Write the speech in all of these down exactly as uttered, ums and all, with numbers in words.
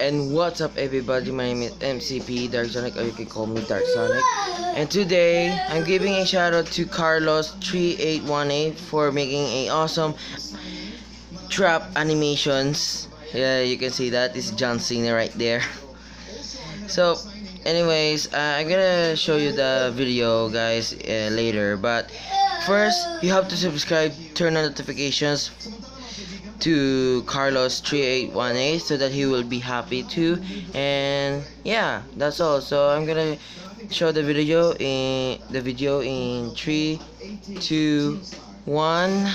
And what's up everybody, my name is M C P Dark Sonic, or you can call me Dark Sonic. And today I'm giving a shout out to Carlos three eight one eight for making a awesome trap animations. Yeah, you can see that is John Cena right there. So anyways, uh, I'm gonna show you the video guys uh, later, but first you have to subscribe, turn on notifications to Carlos three eight one eight so that he will be happy too. And yeah, that's all. So I'm gonna show the video in the video in three two one.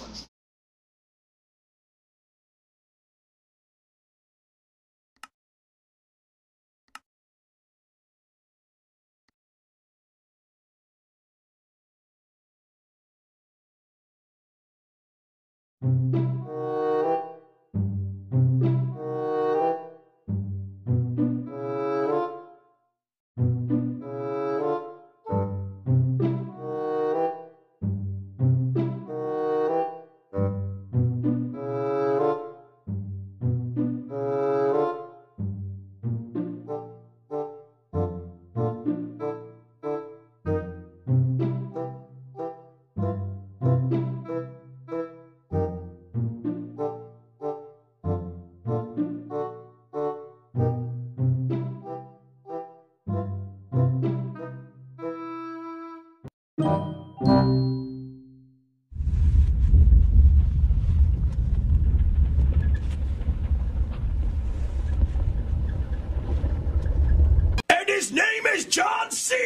And his name is John Cena!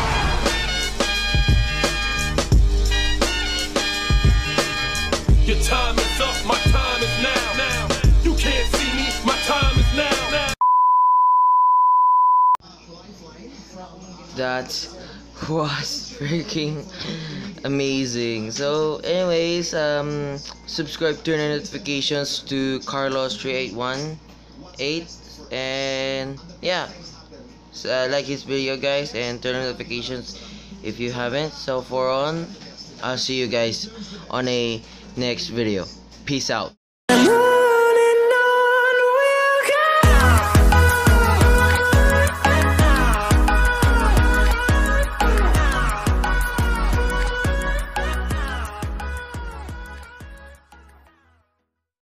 Your time is up, my time is now. Now you can't see me, my time is now. Now. That was freaking amazing. So anyways, um subscribe, turn on notifications to Carlos three eight one eight, and yeah, so, uh, like his video guys, and turn on notifications if you haven't. So for on, I'll see you guys on a next video. Peace out.